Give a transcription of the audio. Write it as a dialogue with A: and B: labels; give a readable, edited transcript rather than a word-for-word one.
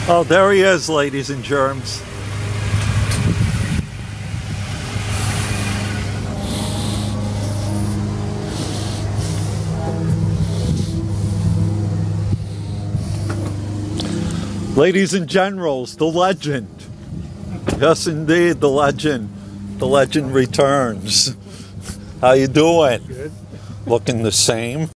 A: Oh, there he is, ladies and germs. Ladies and generals, the legend. Yes, indeed, the legend. The legend returns. How you doing?
B: Good.
A: Looking the same.